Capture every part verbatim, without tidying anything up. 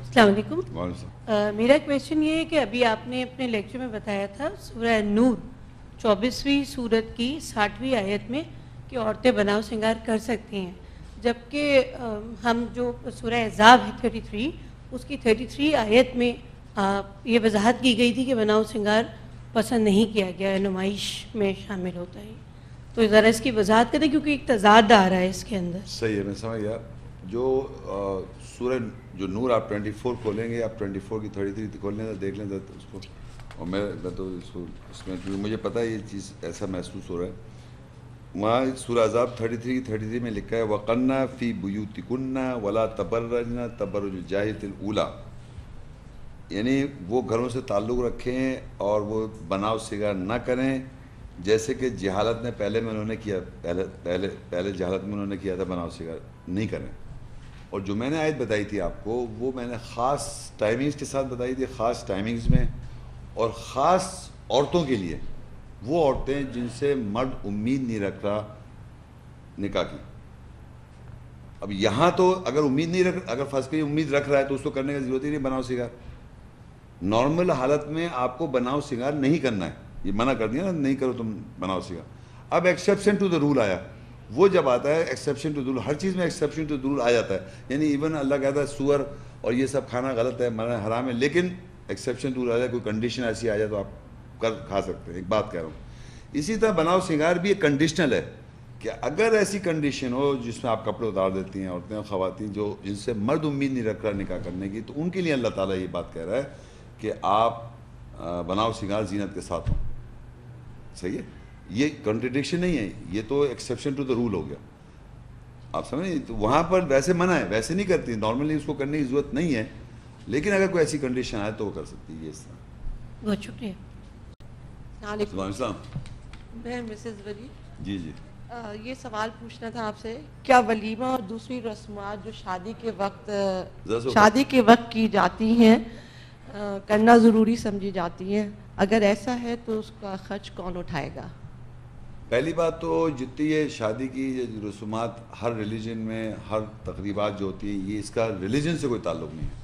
السلام علیکم. میرا کویشچن یہ ہے کہ ابھی آپ نے اپنے لیکچر میں بتایا تھا سورہ نور چوبیسویں سورت کی ساٹھویں آیت میں کہ عورتیں بناؤ سنگار کر سکتی ہیں، جبکہ ہم جو سورہ احزاب ہے تھرٹی تھری اس کی تھرٹی تھری آیت میں یہ وضاحت کی گئی تھی کہ بناؤ سنگار پسند نہیں کیا گیا ہے، نمائش میں شامل ہوتا ہے. تو ذرا اس کی وضاحت کریں کیونکہ ایک تضاد آ رہا ہے اس کے اندر. صحیح ہے، میں سمجھ گیا. جو سورہ جو نور آپ ٹوئنٹی فور کھولیں گے، آپ ٹوئنٹی فور کی تھرٹی تھری کھول لیں تو دیکھ لیں اس کو. اور میں میں تو اس کو اس میں کیونکہ مجھے پتہ ہے یہ چیز ایسا محسوس ہو رہا ہے. وہاں سورہ احزاب تھرٹی تھری کی تھرٹی تھری میں لکھا ہے وَقَرْنَ فِي بُيُوتِكُنَّ وَلَا تَبَرَّجْنَ تَبَرُّجَ الْجَاهِلِيَّةِ الْأُولَىٰ، یعنی وہ گھروں سے تعلق رکھیں اور وہ بناؤ سنگار نہ کریں جیسے کہ جہالت نے پہلے میں انہوں نے کیا پہلے پہلے پہلے جہالت میں انہوں نے کیا تھا. بناؤ سنگار نہیں کریں. اور جو میں نے آیت بتائی تھی آپ کو وہ میں نے خاص ٹائمنگز کے ساتھ بتائی تھی، خاص ٹائمنگز میں اور خاص عورتوں کے لیے، وہ عورتیں جن سے مرد امید نہیں رکھ رہا نکاح کی. اب یہاں تو اگر امید نہیں رکھ اگر فرض کریے امید رکھ رہا ہے تو اس کو کرنے کی ضرورت ہی نہیں بناؤ سنگار. نارمل حالت میں آپ کو بناؤ سنگار نہیں کرنا ہے، یہ منع کر دیا نا نہیں کرو تم بناؤ سنگار. اب ایکسیپشن ٹو دا رول آیا. وہ جب آتا ہے ایکسیپشن ٹو دا رول، ہر چیز میں ایکسیپشن ٹو دا رول آ جاتا ہے. یعنی ایون اللہ کہتا ہے سور اور یہ سب کھانا غلط ہے، مرنا حرام ہے، لیکن ایکسیپشن ٹو رول آ جائے، کوئی کنڈیشن ایسی آ جائے تو آپ کر کھا سکتے ہیں. ایک بات کہہ رہا ہوں. اسی طرح بناؤ سنگار بھی ایک کنڈیشنل ہے کہ اگر ایسی کنڈیشن ہو جس میں آپ کپڑے اتار دیتی ہیں عورتیں اور خواتین جو جن سے مرد امید نہیں رکھ رہا نکاح کرنے کی، تو ان کے لیے اللہ تعالیٰ یہ بات کہہ رہا ہے کہ آپ بناؤ سنگار زینت کے ساتھ ہوں. صحیح ہے، یہ کنٹرڈکشن نہیں ہے، یہ تو ایکسیپشن ٹو دا رول ہو گیا. آپ سمجھیں، تو وہاں پر ویسے منع ہے، ویسے نہیں کرتی، نارملی اس کو کرنے کی ضرورت نہیں ہے، لیکن اگر کوئی ایسی کنڈیشن آئے تو وہ کر سکتی ہے. اس طرح. بہت شکریہ. السلام السلام. میں مسز ولی جی جی یہ سوال پوچھنا تھا آپ سے، کیا ولیمہ اور دوسری رسومات جو شادی کے وقت شادی کے وقت کی جاتی ہیں کرنا ضروری سمجھی جاتی ہیں؟ اگر ایسا ہے تو اس کا خرچ کون اٹھائے گا؟ پہلی بات تو جتنی یہ شادی کی رسومات ہر ریلیجن میں ہر تقریبات جو ہوتی ہیں، یہ اس کا ریلیجن سے کوئی تعلق نہیں ہے.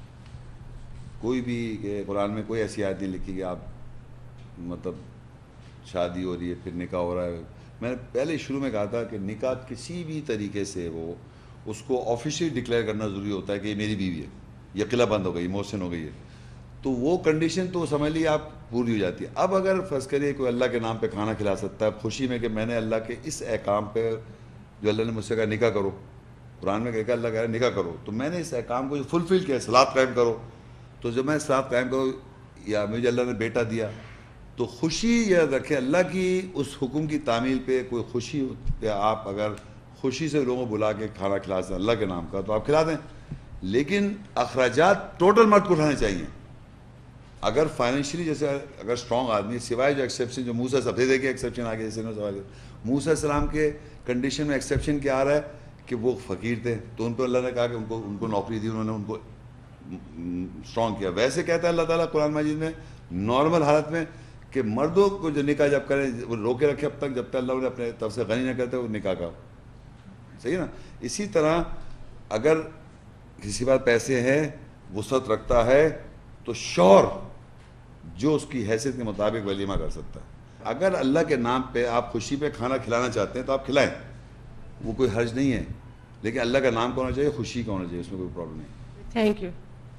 کوئی بھی کہ قرآن میں کوئی ایسی آیت نہیں لکھی کہ آپ مطلب شادی ہو رہی ہے پھر نکاح ہو رہا ہے. میں نے پہلے شروع میں کہا تھا کہ نکاح کسی بھی طریقے سے وہ اس کو آفیشلی ڈکلیئر کرنا ضروری ہوتا ہے کہ یہ میری بیوی ہے، یہ قلعہ بند ہو گئی، محسن ہو گئی ہے، تو وہ کنڈیشن تو سمجھ لیے آپ پوری ہو جاتی ہے. اب اگر فرض کریے کوئی اللہ کے نام پہ کھانا کھلا سکتا ہے خوشی میں کہ میں نے اللہ کے اس احکام پہ جو اللہ نے مجھ سے کہا نکاح کرو، قرآن میں کہا اللہ کہہ رہا ہے نکاح کرو، تو میں نے اس احکام کو جو فلفل کیا صلاۃ قائم کرو، تو جب میں صلاۃ قائم کرو یا مجھے اللہ نے بیٹا دیا تو خوشی یاد رکھیں اللہ کی اس حکم کی تعمیل پہ کوئی خوشی پہ آپ اگر خوشی سے لوگوں بلا کے کھانا کھلا سکتے اللہ کے نام کا تو آپ کھلا دیں. لیکن اخراجات ٹوٹل مرد کو اٹھانے چاہیے. اگر فائنینشلی جیسے اگر اسٹرانگ آدمی سوائے جو ایکسیپشن جو موسیٰ سب سے دیکھے ایکسیپشن آگے جیسے سوال موسیٰ السلام کے کنڈیشن میں ایکسیپشن کیا آ رہا ہے کہ وہ فقیر تھے تو ان پہ اللہ نے کہا کہ ان کو ان کو نوکری دی، انہوں نے ان کو اسٹرانگ کیا. ویسے کہتا ہے اللہ تعالیٰ قرآن مجید میں نارمل حالت میں کہ مردوں کو جو نکاح جب کریں وہ روکے رکھے اب تک جب تک اللہ انہیں اپنے طرف سے غنی نہ کرتے وہ نکاح کا. صحیح ہے نا. اسی طرح اگر کسی بات پیسے ہیں وسعت رکھتا ہے تو شور جو اس کی حیثیت کے مطابق ولیمہ کر سکتا ہے. اگر اللہ کے نام پہ آپ خوشی پہ کھانا کھلانا چاہتے ہیں تو آپ کھلائیں، وہ کوئی حرج نہیں ہے، لیکن اللہ کا نام کا ہونا چاہیے، خوشی کا ہونا چاہیے، اس میں کوئی پرابلم نہیں. Thank you.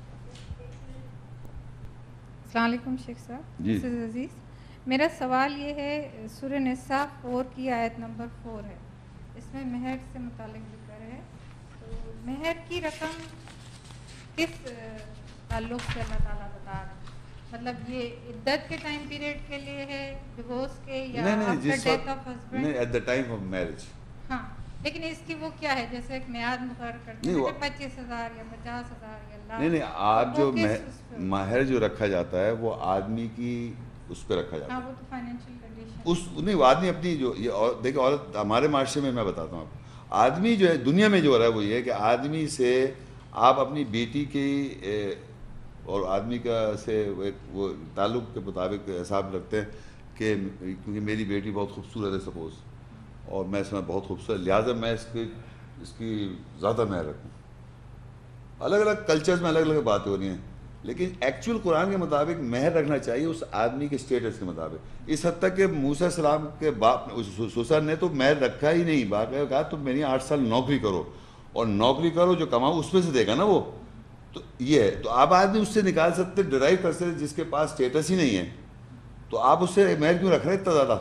السلام علیکم شیخ صاحب. جی عزیز، میرا سوال یہ ہے سورہ نساء فور کی آیت نمبر فور ہے، اس میں مہر سے متعلق ذکر ہے. تو مہر کی رقم کس تعلق سے اللہ تعالیٰ بتا رہا ہے؟ مطلب یہ عدت کے ٹائم پیریڈ کے لیے ہے، ڈیورس کے، یا آفٹر ڈیتھ آف ہسبینڈ؟ نہیں، at the time of marriage. ہاں، لیکن اس کی وہ کیا ہے جیسے ایک میعاد مقرر کرتے ہیں کہ پچیس ہزار یا پچاس ہزار یا لاکھ؟ نہیں نہیں آپ جو مہر جو رکھا جاتا ہے وہ آدمی کی اس پہ رکھا جاتا ہے. ہاں وہ تو فائنینشیل کنڈیشن اس نہیں وہ آدمی اپنی جو یہ دیکھیں عورت ہمارے معاشرے میں میں بتاتا ہوں آپ کو، آدمی جو ہے دنیا میں جو ہو رہا ہے وہ یہ ہے کہ آدمی سے آپ اپنی بیٹی کی اور آدمی کا سے ایک وہ تعلق کے مطابق حساب رکھتے ہیں کہ کیونکہ میری بیٹی بہت خوبصورت ہے سپوز اور میں اس میں بہت خوبصورت لہٰذا میں اس کی اس کی زیادہ مہر رکھوں. الگ الگ کلچرز میں الگ الگ باتیں ہو رہی ہیں، لیکن ایکچوئل قرآن کے مطابق مہر رکھنا چاہیے اس آدمی کے اسٹیٹس کے مطابق. اس حد تک کہ موسیٰ السلام کے باپ سسر نے تو مہر رکھا ہی نہیں، باقی کہا تم میری آٹھ سال نوکری کرو اور نوکری کرو جو کماؤ اس میں سے دے گا نا وہ. تو یہ ہے، تو آپ آدمی اس سے نکال سکتے ڈرائیو کر سکتے جس کے پاس اسٹیٹس ہی نہیں ہے، تو آپ اس سے مہر کیوں رکھ رہے ہیں اتنا زیادہ؟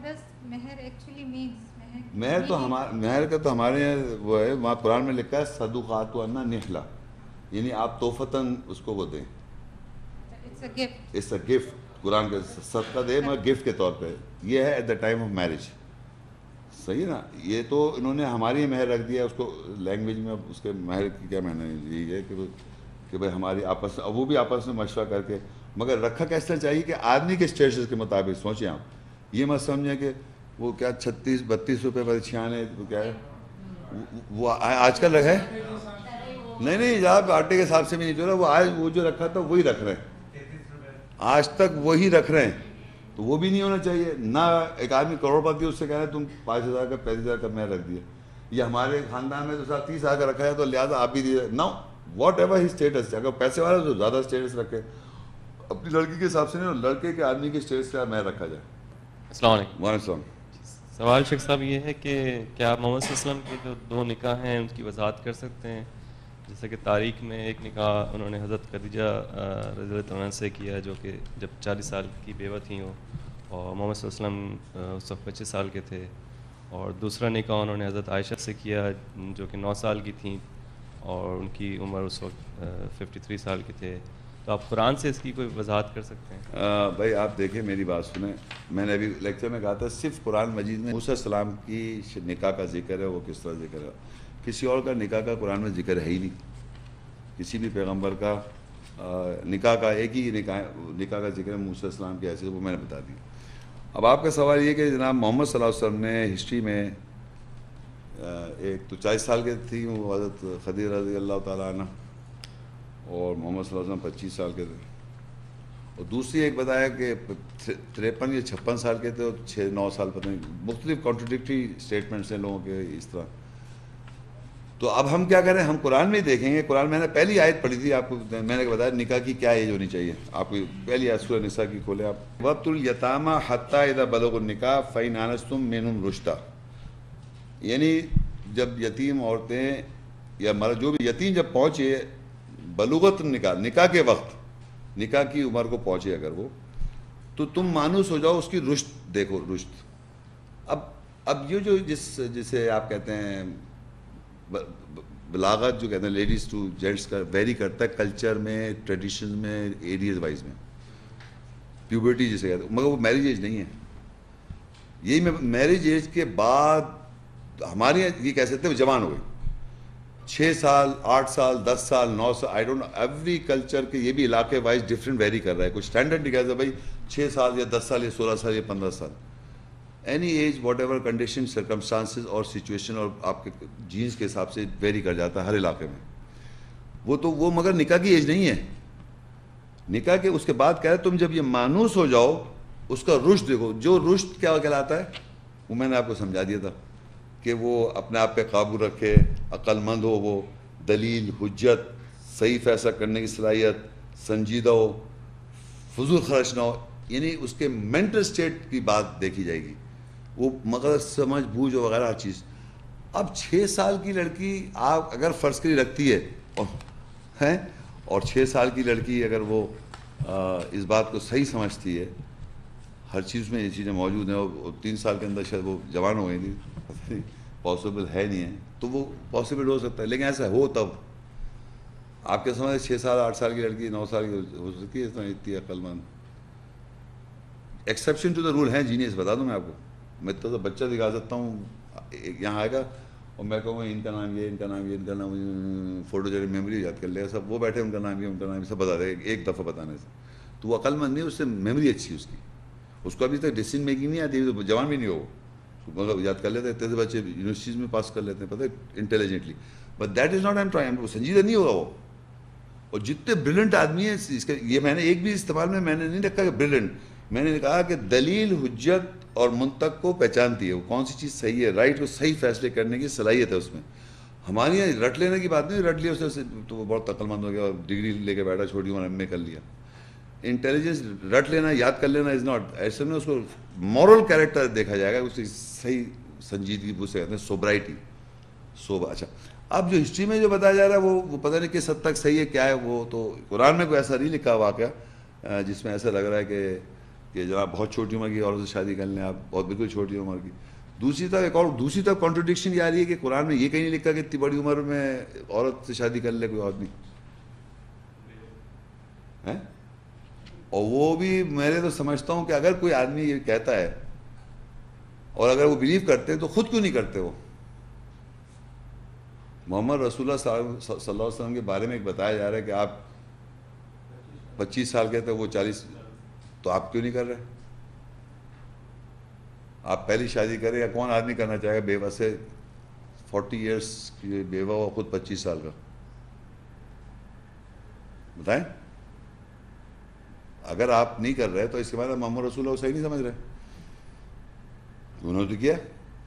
مہر تو ہمارا مہر کا تو ہمارے یہاں وہ ہے، وہاں قرآن میں لکھا ہے صدقات و انا نحلہ، یعنی آپ توفتاً اس کو وہ دیں، اٹس اے گفٹ. قرآن کا صدقہ دے مگر گفٹ کے طور پہ. یہ ہے at the time of marriage. صحیح نا؟ یہ تو انہوں نے ہماری مہر رکھ دیا اس کو لینگویج میں. اب اس کے مہر کی کیا معنی یہی ہے کہ کہ بھائی ہماری آپس میں، وہ بھی آپس میں مشورہ کر کے، مگر رکھا کیس طرح چاہیے کہ آدمی کے اسٹیٹس کے مطابق. سوچیں آپ، یہ مت سمجھیں کہ وہ کیا چھتیس بتیس روپے پر چھیانے وہ کیا ہے وہ آج کل رکھا ہے. نہیں نہیں آپ آٹے کے حساب سے بھی نہیں جو رہا، وہ آج وہ جو رکھا تھا وہی رکھ رہے ہیں، آج تک وہی رکھ رہے ہیں. تو وہ بھی نہیں ہونا چاہیے. نہ ایک آدمی کروڑ پتی اس سے کہہ رہے ہیں تم پانچ ہزار کا پینتیس ہزار کا میں رکھ دیا. یہ ہمارے خاندان میں تو ساتھ تیس ہزار کا رکھا ہے تو لہٰذا آپ بھی دیجیے. نو واٹ ایور ہی اسٹیٹس، اگر پیسے والا تو زیادہ اسٹیٹس رکھے، اپنی لڑکی کے حساب سے نہیں، لڑکے کے آدمی کے اسٹیٹس کا میں رکھا جائے. السلام علیکم. وعلیکم السلام. سوال شیخ صاحب یہ ہے کہ کیا آپ محمد صلی اللہ علیہ وسلم کے جو دو نکاح ہیں ان کی وضاحت کر سکتے ہیں؟ جیسا کہ تاریخ میں ایک نکاح انہوں نے حضرت خدیجہ رضی اللہ عنہا سے کیا جو کہ جب چالیس سال کی بیوہ تھیں وہ، اور محمد صلی اللہ علیہ وسلم اس وقت پچیس سال کے تھے. اور دوسرا نکاح انہوں نے حضرت عائشہ سے کیا جو کہ نو سال کی تھیں اور ان کی عمر اس وقت ففٹی تھری سال کے تھے. تو آپ قرآن سے اس کی کوئی وضاحت کر سکتے ہیں؟ بھائی آپ دیکھیں میری بات سنیں، میں نے ابھی لیکچر میں کہا تھا صرف قرآن مجید میں موسیٰ السلام کی نکاح کا ذکر ہے. وہ کس طرح ذکر ہے؟ کسی اور کا نکاح کا قرآن میں ذکر ہے ہی نہیں. کسی بھی پیغمبر کا نکاح کا ایک ہی نکاح نکاح کا ذکر ہے موسیٰ السلام کی حیثیت، وہ میں نے بتا دی. اب آپ کا سوال یہ کہ جناب محمد صلی اللہ علیہ وسلم نے ہسٹری میں ایک تو چالیس سال کے تھی وہ حضرت خدیجہ رضی اللہ تعالیٰ عنہ، اور محمد صلی اللہ علیہ وسلم پچیس سال کے تھے. اور دوسری ایک بتایا کہ تریپن یا چھپن سال کے تھے اور چھ نو سال پتہ نہیں، مختلف کانٹرڈکٹری اسٹیٹمنٹس ہیں لوگوں کے اس طرح. تو اب ہم کیا کریں؟ ہم قرآن میں ہی دیکھیں گے. قرآن میں نے پہلی آیت پڑھی تھی آپ کو، میں نے بتایا نکاح کی کیا ایج ہونی چاہیے. آپ کو پہلی آیت سورہ نساء کی کھولے آپ، وَابْتُلُوا الْيَتَامَىٰ حَتَّىٰ إِذَا بَلَغُوا النِّكَاحَ فَإِنْ آنَسْتُم مِّنْهُمْ رُشْدًا. یعنی جب یتیم عورتیں یا مرد جو بھی یتیم جب پہنچے بلوغت نکاح، نکاح کے وقت، نکاح کی عمر کو پہنچے اگر وہ، تو تم مانوس ہو جاؤ، اس کی رشد دیکھو، رشد. اب اب یہ جو جس جسے آپ کہتے ہیں بلاغت جو کہتے ہیں لیڈیز ٹو جینٹس کا ویری کرتا ہے کلچر میں، ٹریڈیشن میں، ایریاز وائز میں. پیوبرٹی جسے کہتے ہیں، مگر وہ میرج ایج نہیں ہے. یہی میں میرج ایج کے بعد ہمارے یہاں یہ کہہ سکتے ہیں جوان ہو گئے، چھ سال، آٹھ سال، دس سال، نو سال، آئی ڈونٹ ایوری کلچر کے یہ بھی علاقے وائز ڈفرینٹ ویری کر رہا ہے. کوئی اسٹینڈرڈ نہیں کہتا بھائی چھ سال یا دس سال یا سولہ سال یا پندرہ سال. Any age whatever condition, circumstances اور سچویشن اور آپ کے جینس کے حساب سے ویری کر جاتا ہے ہر علاقے میں. وہ تو وہ مگر نکاح کی ایج نہیں ہے. نکاح کے اس کے بعد کہہ رہے تم جب یہ مانوس ہو جاؤ، اس کا رشد دیکھو. جو رشد کیا کہلاتا ہے وہ میں نے آپ کو سمجھا دیا تھا کہ وہ اپنے آپ پہ قابو رکھے، عقل مند ہو، وہ دلیل، حجت، صحیح فیصلہ کرنے کی صلاحیت، سنجیدہ ہو، فضول خرچ نہ ہو. یعنی اس کے مینٹل سٹیٹ کی بات دیکھی جائے گی، وہ مگر سمجھ بوجھ وغیرہ ہر چیز. اب چھ سال کی لڑکی آپ اگر فرض کری رکھتی ہے اور چھ سال کی لڑکی اگر وہ اس بات کو صحیح سمجھتی ہے، ہر چیز میں یہ چیزیں موجود ہیں، اور تین سال کے اندر شاید وہ جوان ہو گئی تھی، پاسبل ہے نہیں ہے، تو وہ پاسبل ہو سکتا ہے. لیکن ایسا ہو تب آپ کے سمجھ چھ سال آٹھ سال کی لڑکی نو سال کی ہو سکتی ہے اتنی عقل مند. ایکسیپشن ٹو دا رول ہیں جینیس، بتا دوں میں آپ کو. میں تو بچہ دکھا سکتا ہوں یہاں آئے گا اور میں کہوں گا ان کا نام یہ، ان کا نام یہ، ان کا نام، فوٹو جو میموری یاد کر لے گا سب. وہ بیٹھے ان کا نام یہ، ان کا نام یہ سب بتا دے گا ایک دفعہ بتانے سے. تو وہ عقل مند نہیں، اس سے میموری اچھی اس کی. اس کو ابھی تک ڈیسیژن میکنگ نہیں آتی، تو جوان بھی نہیں ہو، مطلب یاد کر لیتے ہیں. تیسے بچے یونیورسٹیز میں پاس کر لیتے ہیں پتہ ہے intelligently, but that is not I'm trying. وہ سنجیدہ نہیں ہوگا وہ. اور جتنے بریلنٹ آدمی ہیں اس کا، یہ میں نے ایک بھی استعمال میں میں نے نہیں رکھا کہ بریلنٹ، میں نے کہا کہ دلیل، حجت اور منطق کو پہچانتی ہے، وہ کون سی چیز صحیح ہے، رائٹ کو صحیح فیصلے کرنے کی صلاحیت ہے اس میں. ہماری یہاں رٹ لینے کی بات نہیں، رٹ لیا اس نے تو وہ بہت عقل مند ہو گیا اور ڈگری لے کے بیٹھا، چھوٹی عمر میں کر لیا. انٹیلیجنس رٹ لینا، یاد کر لینا از ناٹ، ایسے میں اس کو مورل کیریکٹر دیکھا جائے گا، اس کی صحیح سنجیدگی اسے کہتے ہیں سوبرائٹی. سوبر. اچھا اب جو ہسٹری میں جو بتایا جا رہا ہے وہ وہ پتہ نہیں کس حد تک صحیح ہے کیا ہے، وہ تو قرآن میں کوئی ایسا نہیں لکھا واقعہ جس میں ایسا لگ رہا ہے کہ کہ جناب بہت چھوٹی عمر کی عورت سے شادی کر لیں آپ، بہت بالکل چھوٹی عمر کی. دوسری طرف ایک اور دوسری طرف کانٹرڈکشن یہ آ رہی ہے کہ قرآن میں یہ کہیں نہیں لکھا کہ اتنی بڑی عمر میں عورت سے شادی کر لے کوئی آدمی، اور وہ بھی میں تو سمجھتا ہوں کہ اگر کوئی آدمی یہ کہتا ہے اور اگر وہ بلیو کرتے ہیں تو خود کیوں نہیں کرتے. وہ محمد رسول اللہ صلی اللہ علیہ وسلم کے بارے میں ایک بتایا جا رہا ہے کہ آپ پچیس سال کے تھے وہ چالیس، تو آپ کیوں نہیں کر رہے؟ آپ پہلی شادی کریں یا کون آدمی کرنا چاہے گا بیوہ سے فورٹی ایئرس کی بیوہ ہو خود پچیس سال کا؟ بتائیں. اگر آپ نہیں کر رہے تو اس کے بعد محمد رسول اللہ صحیح نہیں سمجھ رہے، انہوں نے تو کیا.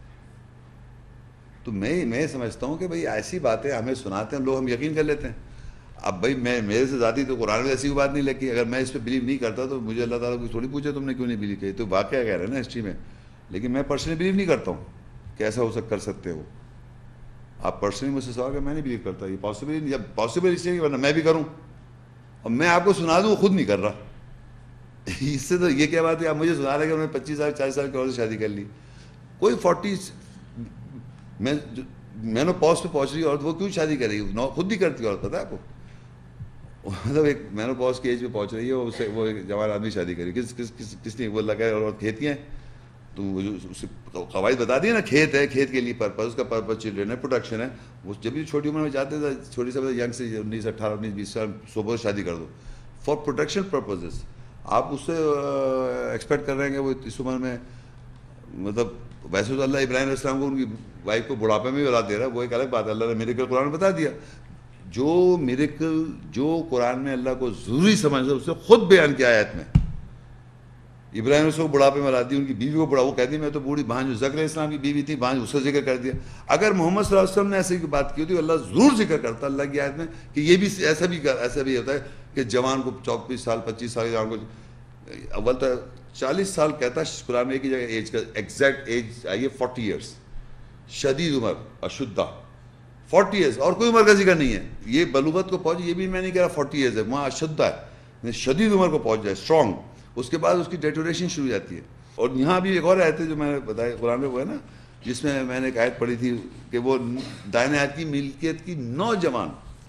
تو میں میں سمجھتا ہوں کہ بھئی ایسی باتیں ہمیں سناتے ہیں لوگ، ہم یقین کر لیتے ہیں. اب بھئی میں میرے سے ذاتی تو قرآن میں ایسی کوئی بات نہیں لکھی، اگر میں اس پہ بلیو نہیں کرتا تو مجھے اللہ تعالیٰ کو تھوڑی پوچھے تم نے کیوں نہیں بلیو کی، تو واقعہ کہہ رہے ہیں نا ہسٹری میں. لیکن میں پرسنلی بلیو نہیں کرتا ہوں کہ ایسا ہو سک کر سکتے ہو آپ. پرسنلی مجھ سے سوال کہ میں نہیں بلیو کرتا، یہ پاسبل نہیں، جب پاسبل اس لیے ورنہ میں بھی کروں اور میں آپ کو سنا دوں وہ خود نہیں کر رہا. اس سے تو یہ کیا بات ہے، آپ مجھے سنا رہے کہ انہوں نے پچیس سال چالیس سال کی عورت سے شادی کر لی. کوئی فورٹی میں میں نے پوز پہ پہنچ رہی ہے عورت، وہ کیوں شادی کر رہی ہے؟ خود بھی کرتی ہے عورت، پتہ ہے آپ کو. مطلب ایک میں نے پوز کی ایج پہ پہنچ رہی ہے، اس سے وہ ایک جوان آدمی شادی کری. کس کس کس کس نے وہ لگا ہے عورت کھیتی ہیں تو اسے قواعد بتا دیے نا، کھیت ہے، کھیت کے لیے پرپز، اس کا پرپز چلڈرن ہے، پروٹیکشن ہے. وہ جب بھی چھوٹی عمر میں جاتے تھے، چھوٹی سے ینگ سے انیس اٹھارہ انیس بیس سال صبح شادی کر دو فار پروٹیکشن پرپزز. آپ اس سے ایکسپیکٹ کر رہے ہیں کہ وہ اس عمر میں، مطلب ویسے تو اللہ ابراہیم علیہ السلام کو ان کی وائف کو بڑھاپے میں بھی اولاد دے رہا ہے، وہ ایک الگ بات ہے. اللہ نے میریکل قرآن میں بتا دیا، جو میریکل جو قرآن میں اللہ کو ضروری سمجھتا ہے اس نے خود بیان کیا آیت میں. ابراہیم علیہ کو بڑھاپے میں اولاد دی، ان کی بیوی کو بڑھا، وہ کہتی میں تو بوڑھی بھانج، ذکر علیہ السلام کی بیوی تھی بھانج، اس کا ذکر کر دیا. اگر محمد صلی اللہ علیہ وسلم نے ایسی کی بات کی ہوتی اللہ ضرور ذکر کرتا اللہ کی آیت میں کہ یہ بھی ایسا بھی ایسا بھی ہوتا ہے کہ جوان کو چوبیس سال پچیس سال کے جوان کو، اول تو چالیس سال کہتا ہے قرآن میں ایک ہی جگہ ایج کا ایگزیکٹ ایج آئی ہے فورٹی ایئرس، شدید عمر اشدہ فورٹی ایئرس، اور کوئی عمر کا ذکر نہیں ہے. یہ بلوغت کو پہنچ، یہ بھی میں نہیں کہہ رہا فورٹی ایئرس ہے، وہاں اشدہ ہے، شدید عمر کو پہنچ جائے اسٹرانگ، اس کے بعد اس کی ڈیٹوریشن شروع ہو جاتی ہے. اور یہاں بھی ایک اور آیت ہے جو میں نے بتایا قرآن میں وہ ہے نا، جس میں میں نے ایک آیت پڑھی تھی کہ وہ دائیں ہاتھ کی ملکیت کی نوجوان،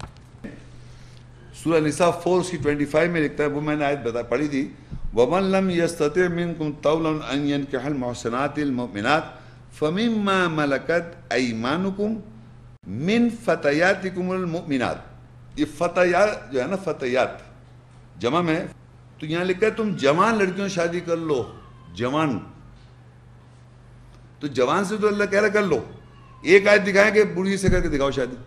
سورہ نساء فور اس کی ٹوئنٹی فائیو میں لکھتا ہے، وہ میں نے آیت بتا پڑھی تھی، وَمَن لَمْ يَسْتَطِعْ مِنْكُمْ طَوْلًا أَنْ يَنْكِحَ الْمُحْصَنَاتِ الْمُؤْمِنَاتِ فَمِمَّا مَلَكَتْ أَيْمَانُكُمْ مِنْ فَتَيَاتِكُمُ الْمُؤْمِنَاتِ. یہ فتیات جو ہے نا، فتیات جمع میں، تو یہاں لکھا ہے تم جوان لڑکیوں شادی کر لو. جوان تو جوان سے تو اللہ کہہ رہا کر لو. ایک آیت دکھائیں کہ بوڑھی سے کر کے دکھاؤ شادی.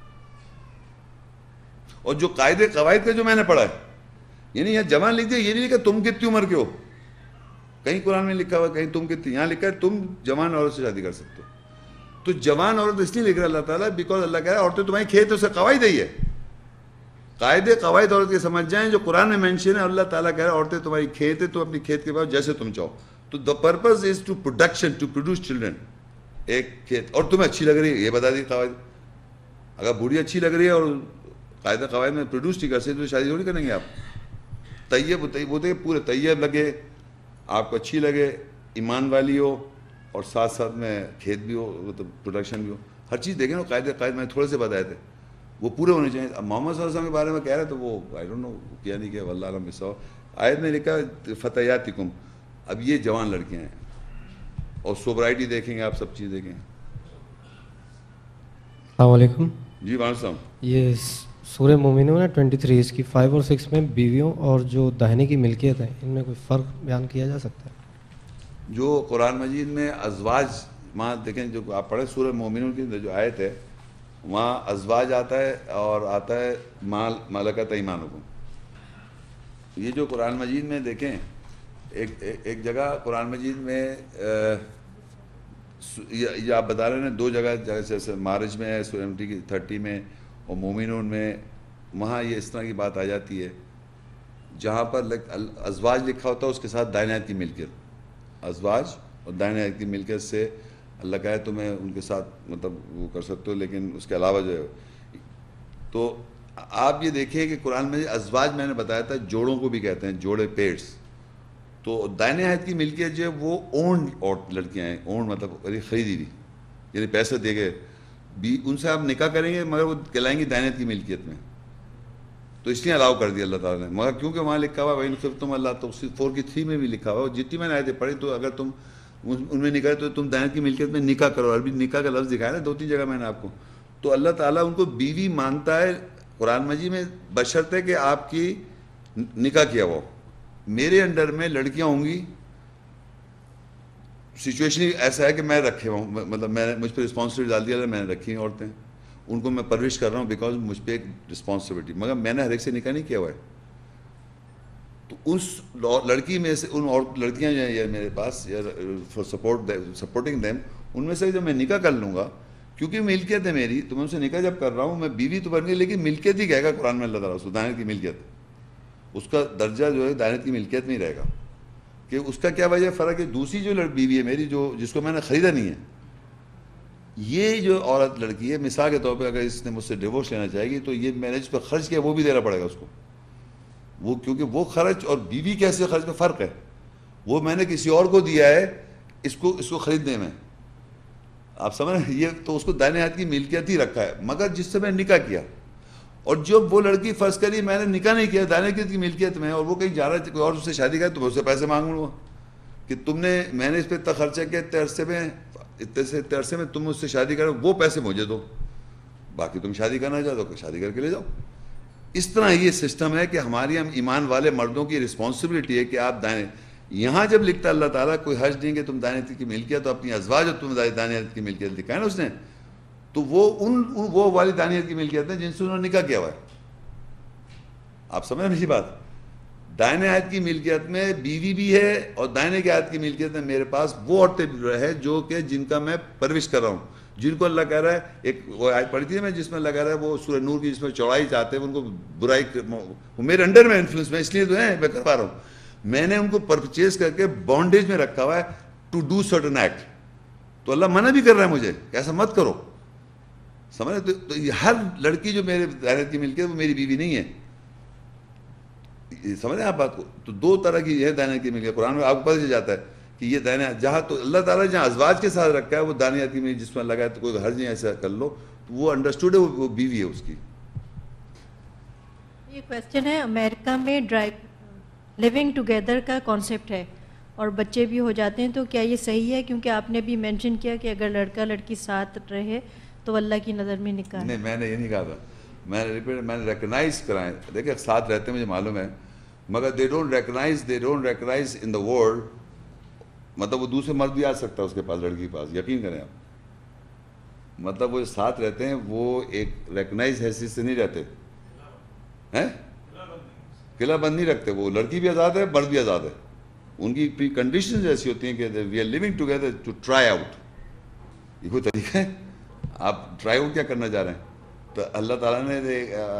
اور جو قاعدے قواعد کا جو میں نے پڑھا ہے، یعنی یہاں جوان لکھ دیا، یہ نہیں لکھا تم کتنی عمر کے ہو، کہیں قرآن میں لکھا ہوا کہیں تم کتنی، یہاں لکھا ہے تم جوان عورت سے شادی کر سکتے ہو. تو جوان عورت اس لیے لکھ رہا اللہ تعالیٰ بیکاز اللہ کہہ رہا ہے عورتیں تمہاری کھیت ہے، اسے قواعد ہے، یہ قاعدے قواعد عورت کے سمجھ جائیں جو قرآن میں مینشن ہے. اللہ تعالیٰ کہہ رہا ہے عورتیں تمہاری کھیت ہے، تم اپنی کھیت کے بعد جیسے تم چاہو. تو the purpose is to production, to produce children. ایک کھیت، اور تمہیں اچھی لگ رہی ہے یہ بتا دی قواعد. اگر بوڑھی اچھی لگ رہی ہے اور قاعدہ قواعد میں پروڈیوس نہیں کر سکتے تو شادی تھوڑی کریں گے آپ. طیب طیب ہوتے پورے طیب لگے، آپ کو اچھی لگے، ایمان والی ہو، اور ساتھ ساتھ میں کھیت بھی ہو، مطلب پروڈکشن بھی ہو، ہر چیز دیکھیں نا. قاعدے قواعد میں تھوڑے سے بتائے تھے وہ پورے ہونے چاہیے. اب محمد صلی اللہ علیہ وسلم کے بارے میں کہہ رہے تو وہ آئی ڈونٹ نو کیا نہیں کیا، واللہ عالم بالصواب. آیت میں لکھا فتیاتکم، اب یہ جوان لڑکیاں ہیں، اور سوبرائٹی دیکھیں گے آپ، سب چیز دیکھیں. السلام علیکم. جی وعلیکم السلام. یہ سورہ مومنون ہے ٹوئنٹی تھری، اس کی فائیو اور سکس میں بیویوں اور جو داہنے کی ملکیت ہے ان میں کوئی فرق بیان کیا جا سکتا ہے؟ جو قرآن مجید میں ازواج، وہاں دیکھیں جو آپ پڑھیں سورہ مومنون کی جو آیت ہے وہاں ازواج آتا ہے اور آتا ہے مال ملکت ایمانکم. یہ جو قرآن مجید میں دیکھیں ایک ایک جگہ قرآن مجید میں یہ آپ بتا رہے ہیں دو جگہ جیسے مارج میں ہے سیونٹی کی تھرٹی میں اور مومنون میں، وہاں یہ اس طرح کی بات آ جاتی ہے جہاں پر ازواج لکھا ہوتا ہے اس کے ساتھ دائیں ہاتھ کی ملکیت، ازواج اور دائیں ہاتھ کی ملکیت سے اللہ کہے تو میں ان کے ساتھ مطلب وہ کر سکتے ہو، لیکن اس کے علاوہ جو ہے تو آپ یہ دیکھیں کہ قرآن میں ازواج میں نے بتایا تھا جوڑوں کو بھی کہتے ہیں، جوڑے پیٹس، تو دائیں ہاتھ کی ملکیت جو ہے وہ اونڈ اور لڑکیاں ہیں، اونڈ مطلب خریدی ہوئی، یعنی پیسے دے کے بھی ان سے آپ نکاح کریں گے مگر وہ کہلائیں گی دائیں ہاتھ کی ملکیت میں، تو اس لیے الاؤ کر دیا اللہ تعالیٰ نے، مگر کیونکہ وہاں لکھا ہوا ہے وَإِنْ خِفْتُمْ اللہ تو فور کی تھری میں بھی لکھا ہوا ہے، جتنی میں نے آیتیں پڑھی تو اگر تم ان میں نکاح تو تم دائیں کی ملکیت میں نکاح کرو، عربی نکاح کا لفظ دکھایا نا دو تین جگہ میں نے آپ کو، تو اللہ تعالیٰ ان کو بیوی مانتا ہے قرآن مجید میں بشرط ہے کہ آپ کی نکاح کیا ہوا، میرے انڈر میں لڑکیاں ہوں گی، سچویشن ایسا ہے کہ میں رکھے ہوا ہوں، مطلب میں نے مجھ پہ رسپانسبلٹی ڈال دیا، میں نے رکھی ہیں عورتیں، ان کو میں پرورش کر رہا ہوں بیکاز مجھ پہ ایک رسپانسبلٹی، مگر میں نے ہر ایک سے نکاح نہیں کیا ہوا ہے، تو اس لڑکی میں سے ان اور لڑکیاں جو ہیں میرے پاس فار سپورٹ سپورٹنگ دیم، ان میں سے جب میں نکاح کر لوں گا کیونکہ ملکیت ہے میری، تو میں ان سے نکاح جب کر رہا ہوں میں بیوی تو بن گئی لیکن ملکیت ہی کہے گا قرآن میں اللہ تعالیٰ اس دائیں کی ملکیت، اس کا درجہ جو ہے دائیں کی ملکیت میں ہی رہے گا، کہ اس کا کیا وجہ فرق ہے، دوسری جو بیوی ہے میری جو جس کو میں نے خریدا نہیں ہے، یہ جو عورت لڑکی ہے مثال کے طور پہ اگر اس نے مجھ سے ڈیورس لینا چاہے گی تو یہ میں نے جس پہ خرچ کیا وہ بھی دینا پڑے گا اس کو، وہ کیونکہ وہ خرچ اور بیوی کیسے خرچ میں فرق ہے، وہ میں نے کسی اور کو دیا ہے اس کو اس کو خریدنے میں، آپ سمجھ رہے ہیں، یہ تو اس کو دائیں ہاتھ کی ملکیت ہی رکھا ہے، مگر جس سے میں نے نکاح کیا اور جب وہ لڑکی فرض کری میں نے نکاح نہیں کیا دائیں ہاتھ کی ملکیت میں اور وہ کہیں جا رہا ہے کوئی اور اس سے شادی کرے تو میں اس سے پیسے مانگوں گا کہ تم نے میں نے اس پہ اتنا خرچہ کیا اتنے عرصے میں اتنے سے اتنے عرصے میں تم اس سے شادی کرو وہ پیسے مجھے دو، باقی تم شادی کرنا چاہو تو شادی کر کے لے جاؤ۔ اس طرح یہ سسٹم ہے کہ ہماری ہم ایمان والے مردوں کی رسپانسبلٹی ہے کہ آپ دائیں، یہاں جب لکھتا اللہ تعالیٰ کوئی حرج نہیں کہ تم دائیں ہاتھ کی ملکیت تو اپنی ازواج اور تم دائیں ہاتھ کی ملکیت لکھا ہے نا اس نے، تو وہ ان وہ والی دائیں ہاتھ کی ملکیت ہیں جن سے انہوں نے نکاح کیا ہوا ہے، آپ سمجھ رہے ہیں بات، دائیں ہاتھ کی ملکیت میں بیوی بھی ہے اور دائیں کے ہاتھ کی ملکیت میں میرے پاس وہ عورتیں ہے جو کہ جن کا میں پرورش کر رہا ہوں، جن کو اللہ کہہ رہا ہے، ایک وہ آیت پڑھی تھی میں جس میں اللہ کہہ رہا ہے وہ سورہ نور کی جس میں چوڑائی چاہتے ہیں ان کو برائی، وہ میرے انڈر میں انفلوئنس میں اس لیے تو ہے میں کروا رہا ہوں، میں نے ان کو پرچیز کر کے بانڈیج میں رکھا ہوا ہے ٹو ڈو سرٹن ایکٹ، تو اللہ منع بھی کر رہا ہے مجھے کہ ایسا مت کرو، سمجھ رہے، تو ہر لڑکی جو میرے دائیں ہاتھ کی ملکیت وہ میری بیوی نہیں ہے، سمجھ رہے ہیں آپ بات کو، تو دو طرح کی یہ دائیں ہاتھ کی ملکیت قرآن میں آپ کو پتہ چل جاتا ہے کہ یہ دائیں جہاں تو اللہ تعالیٰ جہاں ازواج کے ساتھ رکھا ہے وہ دائیں ہاتھ کی ملکیت جس میں لگا ہے تو کوئی حرج نہیں ایسا کر لو تو وہ انڈرسٹوڈ ہے وہ بیوی ہے اس کی۔ یہ کویسچن ہے امریکہ میں ڈرائیو لیونگ ٹوگیدر کا کانسیپٹ ہے اور بچے بھی ہو جاتے ہیں تو کیا یہ صحیح ہے، کیونکہ آپ نے بھی مینشن کیا کہ اگر لڑکا لڑکی ساتھ رہے تو اللہ کی نظر میں نکاح، نہیں میں نے یہ نہیں کہا تھا، میں نے میں نے ریکگنائز کرائیں، دیکھیں ساتھ رہتے مجھے معلوم ہے مگر they don't recognize they don't recognize in the world, مطلب وہ دوسرے مرد بھی آ سکتا ہے اس کے پاس لڑکی کے پاس، یقین کریں آپ، مطلب وہ ساتھ رہتے ہیں وہ ایک ریکگنائز حیثیت سے نہیں رہتے ہیں، قلعہ بند نہیں رکھتے، وہ لڑکی بھی آزاد ہے مرد بھی آزاد ہے، ان کی پری کنڈیشنز ایسی ہوتی ہیں کہ we are living together to try out, یہ کوئی طریقہ ہے، آپ ٹرائی آؤٹ کیا کرنا چاہ رہے ہیں، تو اللہ تعالیٰ نے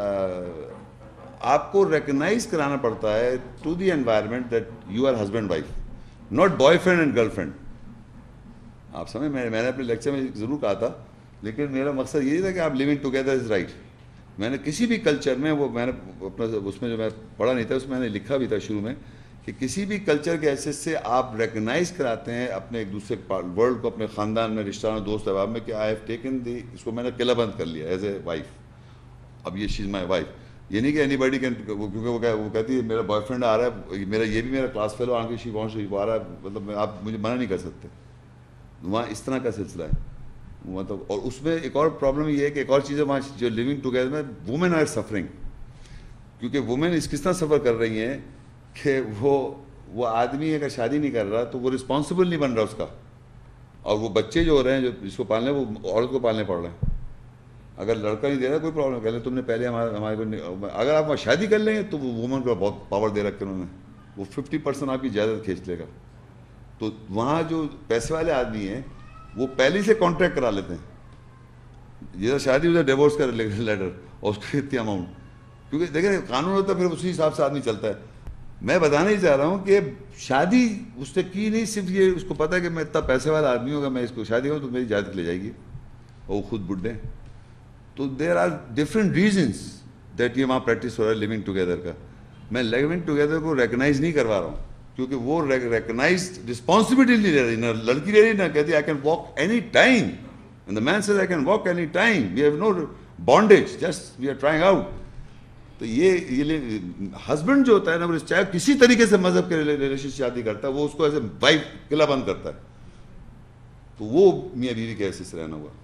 آپ کو ریکگنائز کرانا پڑتا ہے to the environment that you are husband wife, not boyfriend and girlfriend, آپ سمجھیں، میں میں نے اپنے لیکچر میں ضرور کہا تھا لیکن میرا مقصد یہی تھا کہ آپ لیونگ ٹوگیدر از رائٹ، میں نے کسی بھی کلچر میں وہ میں نے اپنا اس میں جو میں پڑھا نہیں تھا اس میں نے لکھا بھی تھا شروع میں کہ کسی بھی کلچر کے حیثیت سے آپ ریکگنائز کراتے ہیں اپنے ایک دوسرے ورلڈ کو، اپنے خاندان میں رشتہ داروں دوست احباب میں کہ آئی ہیو ٹیکن دی، اس کو میں نے قلعہ بند کر لیا ایز اے وائف، اب یہ شی از مائی وائف، یہ نہیں کہ اینی باڈی کین، کیونکہ وہ وہ کہتی ہے میرا بوائے فرینڈ آ رہا ہے، میرا یہ بھی میرا کلاس فیلو آن کے شی وانٹس ٹو آ رہا ہے، مطلب آپ مجھے منع نہیں کر سکتے، وہاں اس طرح کا سلسلہ ہے، مطلب اور اس میں ایک اور پرابلم یہ ہے کہ ایک اور چیز ہے وہاں جو لیونگ ٹوگیدر میں وومن آر سفرنگ، کیونکہ وومن اس کس طرح سفر کر رہی ہیں کہ وہ وہ آدمی اگر شادی نہیں کر رہا تو وہ رسپانسبل نہیں بن رہا اس کا، اور وہ بچے جو ہو رہے ہیں جو جس کو پالنے وہ عورت کو پالنے پڑ رہے ہیں، اگر لڑکا نہیں دے رہا کوئی پرابلم، کہہ لیں تم نے پہلے ہمارے ہمارے کو، اگر آپ شادی کر لیں گے تو وہ وومن کو بہت پاور دے رکھے انہوں نے، وہ ففٹی پرسینٹ آپ کی جائیداد کھینچ لے گا، تو وہاں جو پیسے والے آدمی ہیں وہ پہلے سے کانٹریکٹ کرا لیتے ہیں، جیسا شادی ہوتا ہے ڈیورس کا لیٹر اور اس کا اتنی اماؤنٹ، کیونکہ دیکھیں قانون ہوتا ہے پھر اسی حساب سے آدمی چلتا ہے. میں بتانا ہی چاہ رہا ہوں کہ شادی اس نے کی نہیں، صرف یہ اس کو پتا ہے کہ میں اتنا پیسے والا آدمی ہوگا، میں اس کو شادی کروں تو میری جائیداد لے جائے گی، اور وہ خود بڈھے. تو there are different reasons that یہ وہاں پریکٹس ہو رہا ہے لیونگ ٹوگیدر کا. میں لیونگ ٹوگیدر کو ریکگنائز نہیں کروا رہا ہوں، کیونکہ وہ ریکگنائز رسپانسبلٹی نہیں لے رہی، نہ لڑکی لے رہی نہ کہتی I can walk any time. And the man says I can walk any time. We have no bondage, just we are trying out. تو یہ یہ ہسبینڈ جو ہوتا ہے نا، وہ چاہے کسی طریقے سے مذہب کے ریلیشن شادی کرتا ہے، وہ اس کو ایسے وائف قلعہ بند کرتا ہے، تو وہ میاں بیوی کے حیثیت سے رہنا ہوا.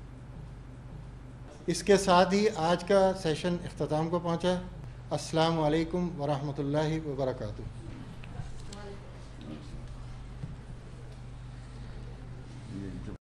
اس کے ساتھ ہی آج کا سیشن اختتام کو پہنچا. السلام علیکم ورحمۃ اللہ وبرکاتہ.